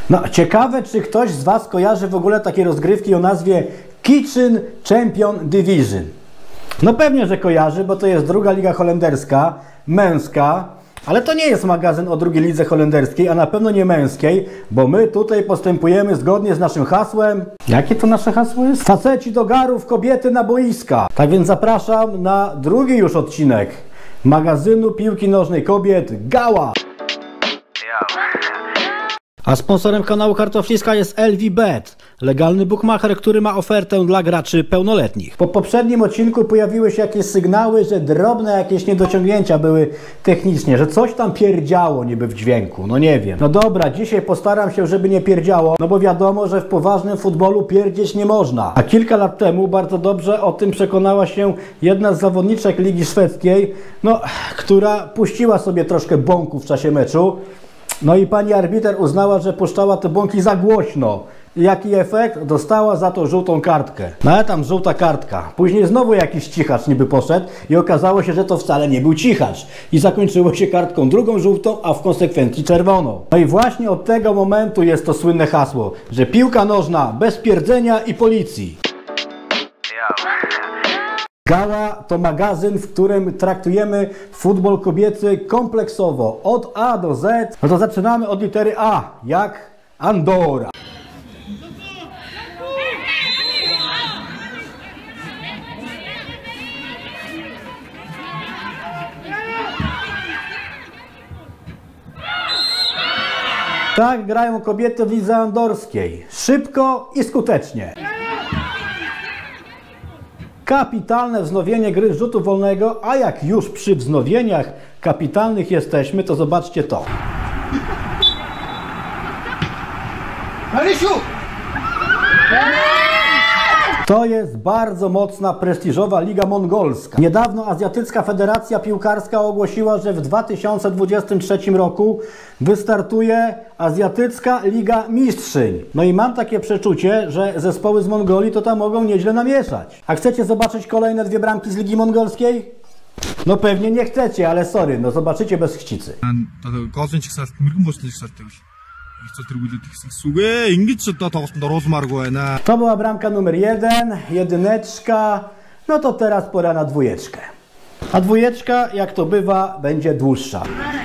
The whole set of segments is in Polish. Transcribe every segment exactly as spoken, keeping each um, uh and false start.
No, ciekawe, czy ktoś z Was kojarzy w ogóle takie rozgrywki o nazwie Kitchen Champion Division. No pewnie, że kojarzy, bo to jest druga liga holenderska, męska, ale to nie jest magazyn o drugiej lidze holenderskiej, a na pewno nie męskiej, bo my tutaj postępujemy zgodnie z naszym hasłem. Jakie to nasze hasło jest? Faceci do garów, kobiety na boiska. Tak więc zapraszam na drugi już odcinek magazynu piłki nożnej kobiet Gała. A sponsorem kanału Kartofliska jest L V Bet, legalny bookmacher, który ma ofertę dla graczy pełnoletnich. Po poprzednim odcinku pojawiły się jakieś sygnały, że drobne jakieś niedociągnięcia były technicznie, że coś tam pierdziało niby w dźwięku, no nie wiem. No dobra, dzisiaj postaram się, żeby nie pierdziało, no bo wiadomo, że w poważnym futbolu pierdzieć nie można. A kilka lat temu bardzo dobrze o tym przekonała się jedna z zawodniczek Ligi Szwedzkiej, no, która puściła sobie troszkę bąku w czasie meczu. No i pani arbiter uznała, że puszczała te bąki za głośno. I jaki efekt? Dostała za to żółtą kartkę. No ale tam żółta kartka. Później znowu jakiś cichacz niby poszedł i okazało się, że to wcale nie był cichacz. I zakończyło się kartką drugą żółtą, a w konsekwencji czerwoną. No i właśnie od tego momentu jest to słynne hasło, że piłka nożna bez pierdzenia i policji. Gała to magazyn, w którym traktujemy futbol kobiecy kompleksowo, od A do Z. No to zaczynamy od litery A, jak Andorra. Tak grają kobiety w lidze andorskiej. Szybko i skutecznie. Kapitalne wznowienie gry z rzutu wolnego, a jak już przy wznowieniach kapitalnych jesteśmy, to zobaczcie to. To jest bardzo mocna, prestiżowa Liga Mongolska. Niedawno Azjatycka Federacja Piłkarska ogłosiła, że w dwa tysiące dwudziestym trzecim roku wystartuje Azjatycka Liga Mistrzyń. No i mam takie przeczucie, że zespoły z Mongolii to tam mogą nieźle namieszać. A chcecie zobaczyć kolejne dwie bramki z Ligi Mongolskiej? No pewnie nie chcecie, ale sorry, no zobaczycie bez chcicy. To była bramka numer jeden, jedyneczka, no to teraz pora na dwójeczkę. A dwójeczka, jak to bywa, będzie dłuższa.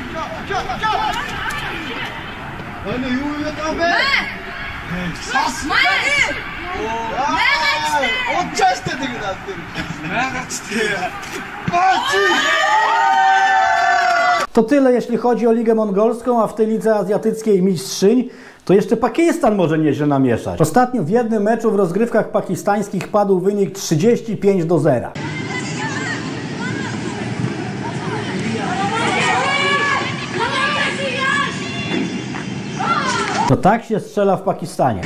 To tyle, jeśli chodzi o Ligę Mongolską, a w tej lidze azjatyckiej mistrzyń to jeszcze Pakistan może nieźle namieszać. Ostatnio w jednym meczu w rozgrywkach pakistańskich padł wynik trzydzieści pięć do zera. To tak się strzela w Pakistanie.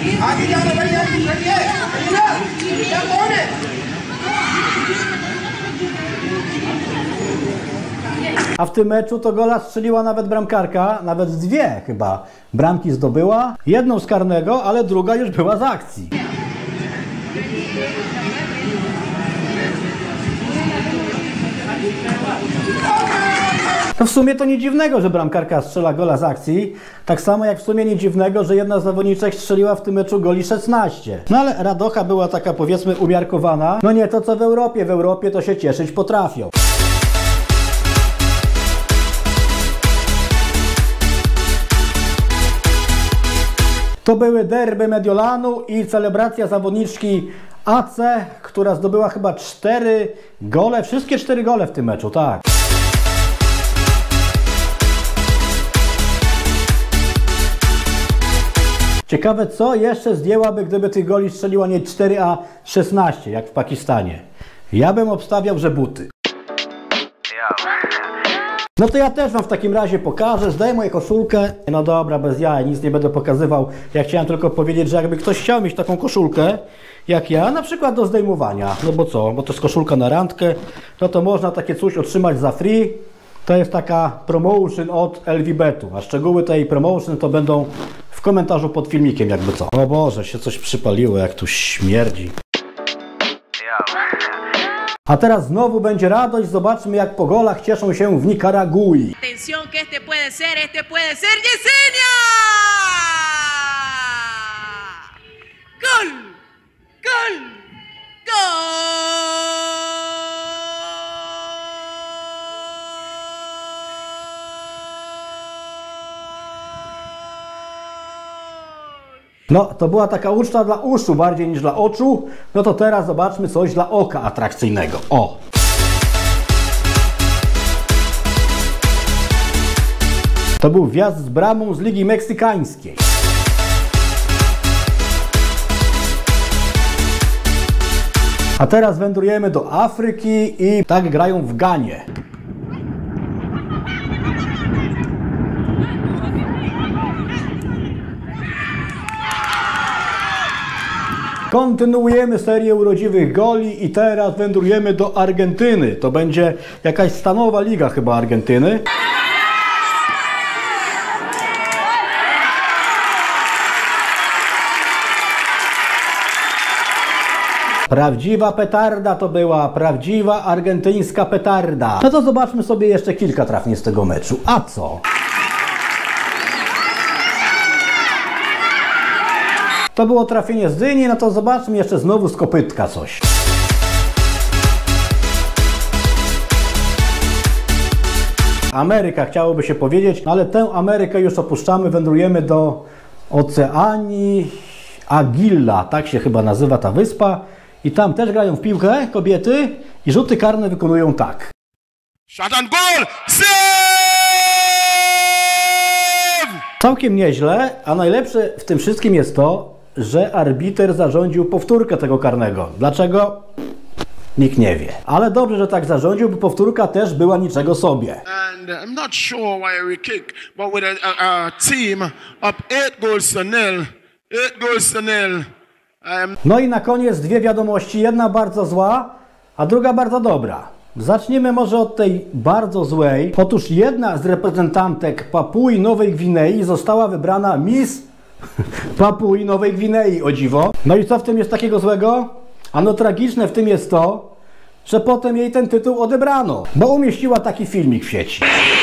A w tym meczu to gola strzeliła nawet bramkarka, nawet dwie chyba bramki zdobyła. Jedną z karnego, ale druga już była z akcji. No w sumie to nie dziwnego, że bramkarka strzela gola z akcji. Tak samo jak w sumie nie dziwnego, że jedna z zawodniczek strzeliła w tym meczu goli szesnaście. No ale radocha była taka, powiedzmy, umiarkowana. No nie to co w Europie. W Europie to się cieszyć potrafią. To były derby Mediolanu i celebracja zawodniczki A C, która zdobyła chyba cztery gole, wszystkie cztery gole w tym meczu, tak. Ciekawe, co jeszcze zdjęłaby, gdyby tych goli strzeliła nie cztery, a szesnaście, jak w Pakistanie. Ja bym obstawiał, że buty. No to ja też wam w takim razie pokażę, zdejmuję koszulkę. No dobra, bez jaj, nic nie będę pokazywał. Ja chciałem tylko powiedzieć, że jakby ktoś chciał mieć taką koszulkę, jak ja, na przykład do zdejmowania. No bo co, bo to jest koszulka na randkę, no to można takie coś otrzymać za free. To jest taka promotion od L V Betu, a szczegóły tej promotion to będą w komentarzu pod filmikiem, jakby co. O Boże, się coś przypaliło, jak tu śmierdzi. A teraz znowu będzie radość, zobaczmy jak po golach cieszą się w Nikaragui. Atención que este puede ser, este puede ser Yesenia! No, to była taka uczta dla uszu bardziej niż dla oczu. No to teraz zobaczmy coś dla oka atrakcyjnego. O! To był wjazd z bramą z Ligi Meksykańskiej. A teraz wędrujemy do Afryki i tak grają w Ganie. Kontynuujemy serię urodziwych goli i teraz wędrujemy do Argentyny. To będzie jakaś stanowa liga chyba Argentyny. Prawdziwa petarda to była, prawdziwa argentyńska petarda. No to zobaczmy sobie jeszcze kilka trafnień z tego meczu. A co? To było trafienie z dyni, no to zobaczmy jeszcze znowu z kopytka coś. Ameryka chciałoby się powiedzieć, ale tę Amerykę już opuszczamy, wędrujemy do Oceanii Aguila, tak się chyba nazywa ta wyspa. I tam też grają w piłkę kobiety i rzuty karne wykonują tak. Shot and goal! Save! Całkiem nieźle, a najlepsze w tym wszystkim jest to, że arbiter zarządził powtórkę tego karnego. Dlaczego? Nikt nie wie. Ale dobrze, że tak zarządził, bo powtórka też była niczego sobie. And I'm not sure why we kick, but with a, a, a team up eight goals to nil, eight goals to nil. Um... No i na koniec dwie wiadomości. Jedna bardzo zła, a druga bardzo dobra. Zacznijmy może od tej bardzo złej. Otóż jedna z reprezentantek Papui Nowej Gwinei została wybrana Miss Papui Nowej Gwinei, o dziwo. No i co w tym jest takiego złego? Ano tragiczne w tym jest to, że potem jej ten tytuł odebrano, bo umieściła taki filmik w sieci.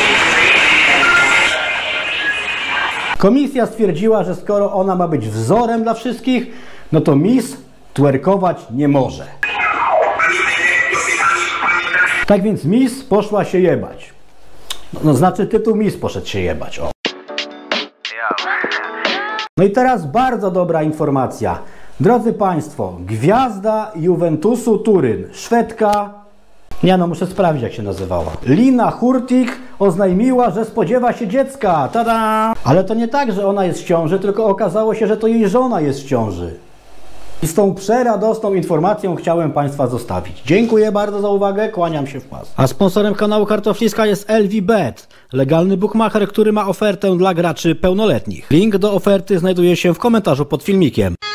Komisja stwierdziła, że skoro ona ma być wzorem dla wszystkich, no to Miss twerkować nie może. Tak więc Miss poszła się jebać. No, no znaczy tytuł Miss poszedł się jebać. O. No i teraz bardzo dobra informacja. Drodzy Państwo, gwiazda Juventusu Turyn, Szwedka, nie no, muszę sprawdzić jak się nazywała, Lina Hurtig oznajmiła, że spodziewa się dziecka. Tada! Ale to nie tak, że ona jest w ciąży, tylko okazało się, że to jej żona jest w ciąży. I z tą przeradosną informacją chciałem Państwa zostawić. Dziękuję bardzo za uwagę, kłaniam się w pas. A sponsorem kanału Kartofliska jest L V Bet, legalny bookmacher, który ma ofertę dla graczy pełnoletnich. Link do oferty znajduje się w komentarzu pod filmikiem.